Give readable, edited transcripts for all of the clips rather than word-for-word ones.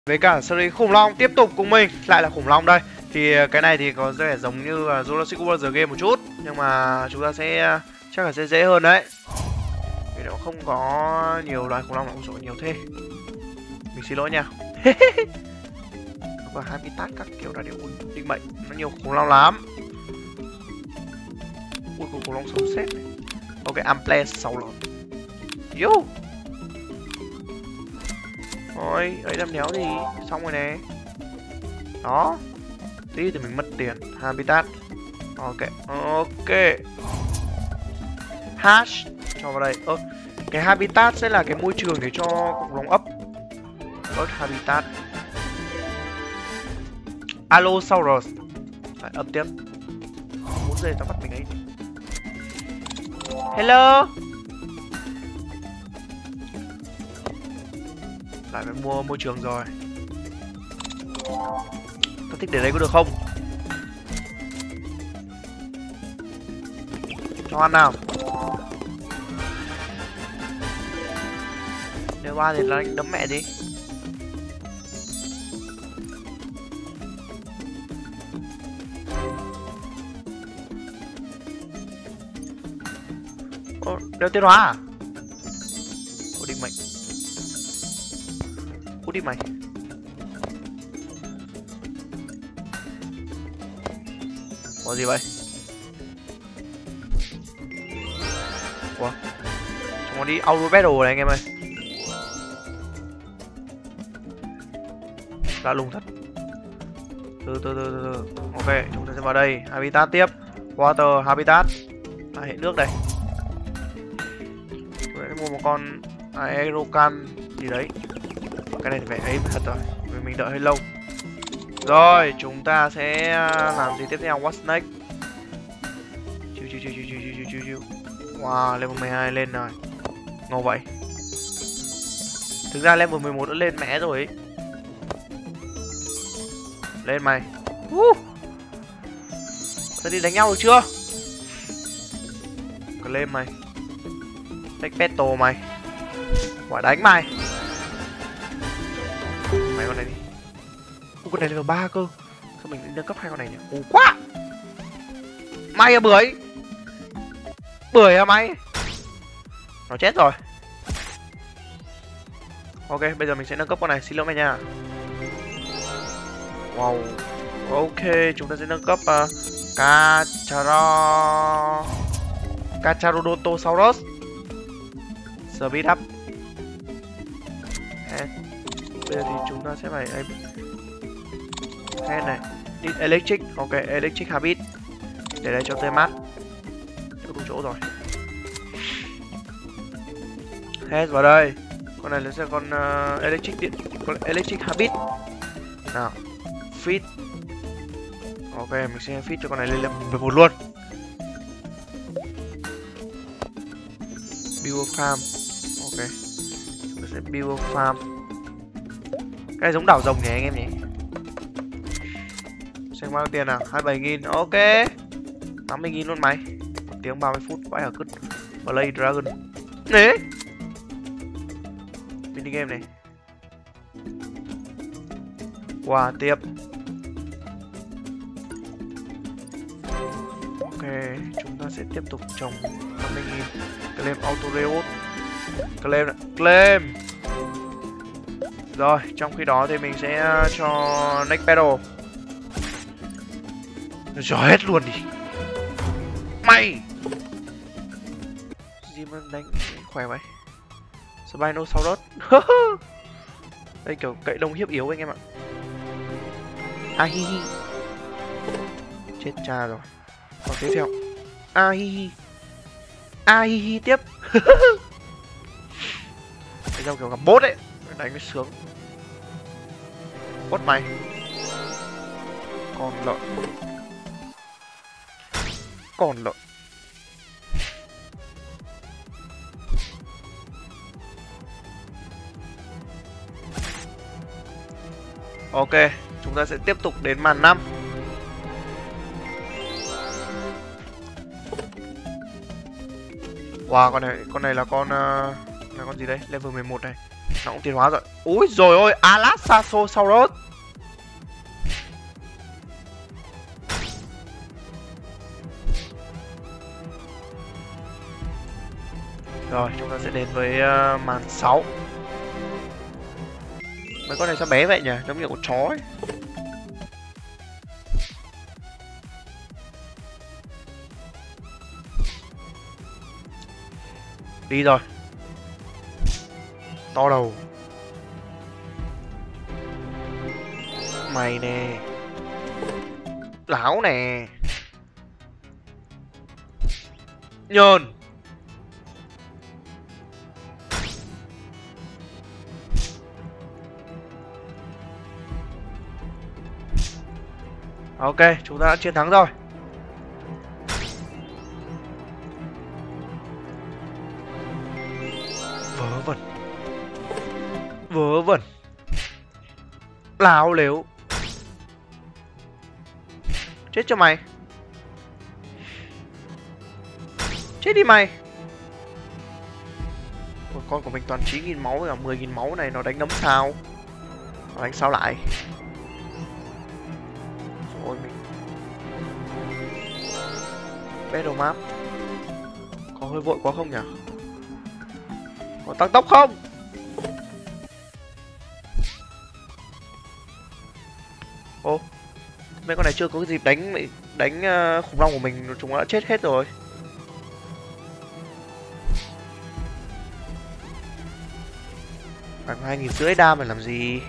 Với cả series khủng long tiếp tục cùng mình, lại là khủng long đây. Thì cái này thì có vẻ giống như là Jurassic World The Game một chút, nhưng mà chúng ta sẽ chắc là sẽ dễ hơn đấy. Vì nó không có nhiều loài khủng long nào cũng nhiều thế. Mình xin lỗi nha. Và habitat các kiểu là đều định mệnh, nó nhiều khủng long lắm. Ui, khủng long sống xét này. Ok, Ample 6 lớn. Yo. Thôi, ấy đâm đéo gì, xong rồi nè. Đó. Tí thì mình mất tiền. Habitat. Ok, ok. Hash cho vào đây. Cái habitat sẽ là cái môi trường để cho khủng long ấp. Habitat. Allosaurus. Lại ấp tiếp. 4 giây tao bắt mình ấy. Hello. Lại phải mua môi trường rồi. Tao thích để đấy có được không? Cho ăn nào. Nếu ba thì là đấm mẹ đi. Đeo tiến hóa à? Ủa đi mày. Cút đi mày. Có gì vậy? Ủa? Chúng nó đi auto battle này anh em ơi. Đã lùng thật. Từ. Ok, chúng ta sẽ vào đây. Habitat tiếp. Water habitat. Hệ nước đây. Mua một con aerocan gì đấy. Cái này thì phải ấy thật rồi, vì mình đợi hơi lâu. Rồi, chúng ta sẽ làm gì tiếp theo? What's next? Chiu. Wow, level 12 lên rồi. Ngầu vậy. Thực ra level 11 đã lên mẽ rồi ấy. Lên mày. Ta đi đánh nhau được chưa? Còn lên mày. Take battle mày. Quả đánh mày. Mày con này đi. Con này level 3 cơ. Sao mình nâng cấp 2 con này nhỉ? Quá. Mày à bưởi. Bưởi à mày. Nó chết rồi. Ok, bây giờ mình sẽ nâng cấp con này. Xin lỗi mày nha. Wow. Ok, chúng ta sẽ nâng cấp Cacharodontosaurus. Speed up. Bây giờ thì chúng ta sẽ phải Head này. Electric. Ok, Electric Habit. Để đây cho tươi mát. Đủ chỗ rồi. Head vào đây. Con này sẽ con Electric điện. Con Electric Habit. Nào. Feed. Ok, mình sẽ feed cho con này lên level 1 luôn. Build farm. Ok. Chúng ta sẽ build farm. Cái này giống đảo rồng nhỉ anh em nhỉ? Xem bao nhiêu tiền nào? 27.000. Ok. 80.000 luôn mày. 1 tiếng 30 phút. Vãi ở cứt. Play Dragon. Nế. Mini game này. Wow, tiếp. Ok, chúng ta sẽ tiếp tục trồng 50.000. Claim auto reload. Claim. Rồi, trong khi đó thì mình sẽ cho next battle. Rồi hết luôn đi. Mày. Gì mà đánh khỏe vậy. Spinosaurus. Đây kiểu cậy đông hiếp yếu anh em ạ. Ahihi. Chết cha rồi. Còn tiếp theo. Ahihi tiếp. Cái dòng kiểu gặp bốt ấy. Đánh mới sướng. Bốt mày. Còn lợn. Ok, chúng ta sẽ tiếp tục đến màn 5. Wow, con này là con gì đây? Level 11 này. Nó cũng tiến hóa rồi. Úi rồi ôi, Alasaurus. Rồi, chúng ta sẽ đến với màn 6. Mấy con này sao bé vậy nhỉ? Giống như con chó ấy. Đi rồi. To đầu. Mày nè. Láo nè. Nhơn. Ok, chúng ta đã chiến thắng rồi. Vớ vẩn. Vớ vẩn. Láo lếu. Chết cho mày. Chết đi mày. Ôi, con của mình toàn 9.000 máu và 10.000 máu này, nó đánh đấm sao? Nó đánh sao lại? Rồi mình Battle map. Có hơi vội quá không nhỉ? Có tăng tốc không? Ô, mấy con này chưa có cái dịp đánh khủng long của mình, chúng nó đã chết hết rồi. Bằng 2.500 đam phải làm gì?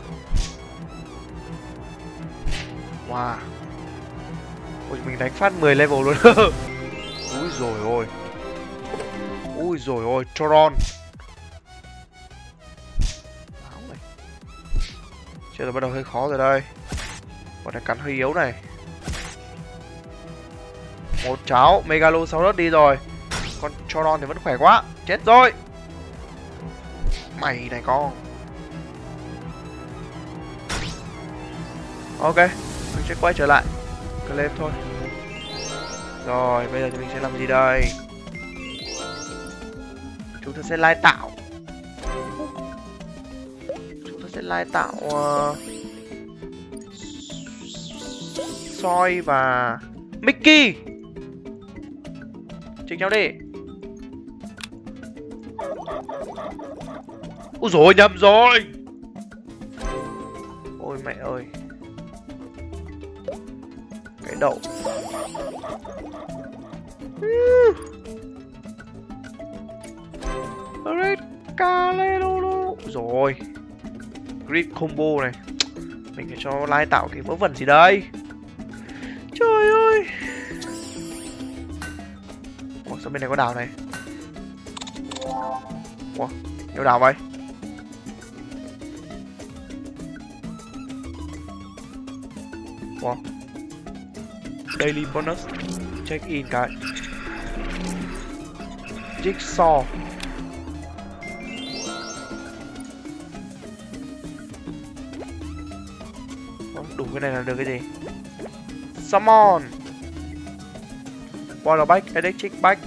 Wow. Ôi, mình đánh phát 10 level luôn. Úi rồi ôi. Úi rồi ôi, Tron. Chết rồi, bắt đầu hơi khó rồi đây. Bọn này cắn hơi yếu này. Một cháu Megalosaurus đi rồi. Con Tron thì vẫn khỏe quá. Chết rồi. Mày này con. Ok, mình sẽ quay trở lại claim thôi. Rồi, bây giờ thì mình sẽ làm gì đây? Chúng ta sẽ lai tạo. Chúng ta sẽ lai tạo Soi và Mickey. Chỉnh nhau đi. Ui dồi, nhầm rồi. Ôi mẹ ơi. Cái đậu. Red Calelolo. Rồi. Grid combo này. Mình phải cho lai tạo cái vớ vẩn gì đây? Trời ơi. Ủa, sao bên này có đảo này? Ủa, nhiều đảo vậy? Ủa, daily bonus. Check in cái Jigsaw. Đủ cái này là được cái gì? Summon Water Bike, Electric Bike,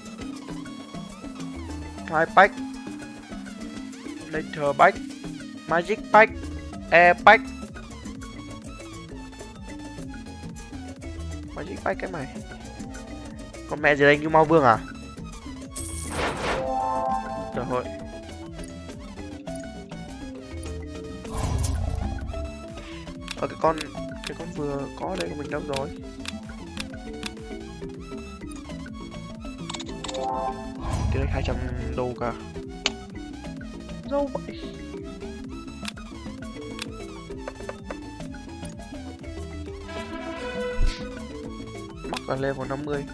Fly Bike, Laser Bike, Magic Bike, Air Bike. Magic Bike cái mày. Con mẹ gì đây, như Mao Vương à? Trời ơi. Cái con vừa có đây của mình đâu rồi? Cái đây 200 đô cả. Đâu vậy? Mắc là level 50.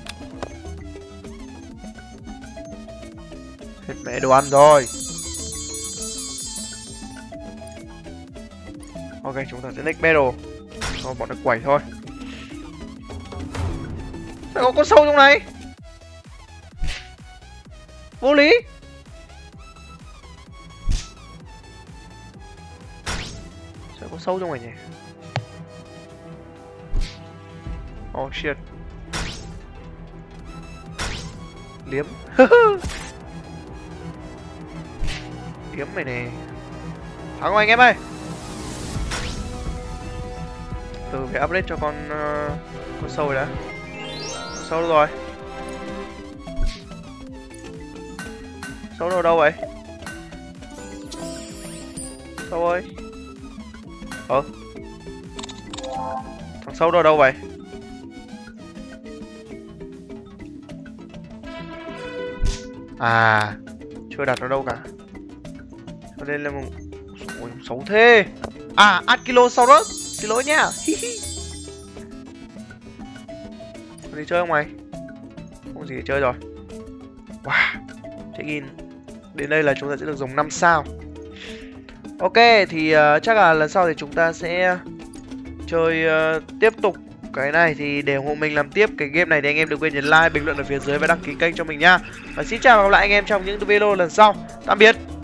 Hết mẹ đồ ăn rồi. Ok, chúng ta sẽ next battle. Cho bọn nó quẩy thôi. Sao có con sâu trong này? Vô lý. Sao có sâu trong này nhỉ? Oh shit. Liếm. kiếm mày nè. Thắng không anh em ơi. Từ phải update cho con sâu đã. Con sâu đâu rồi? Sâu đâu vậy? Sâu ơi. Thằng sâu đâu vậy? À, chưa đặt nó đâu cả. Cho nên là một... Ôi, xấu thế. À, Ankylosaurus. Xin lỗi nha. Đi chơi không mày? Không gì để chơi rồi. Wow, check in. Đến đây là chúng ta sẽ được dùng 5 sao. Ok, thì chắc là lần sau thì chúng ta sẽ chơi tiếp tục cái này. Thì để ủng hộ mình làm tiếp cái game này thì anh em đừng quên nhấn like, bình luận ở phía dưới và đăng ký kênh cho mình nha. Và xin chào và gặp lại anh em trong những video lần sau. Tạm biệt.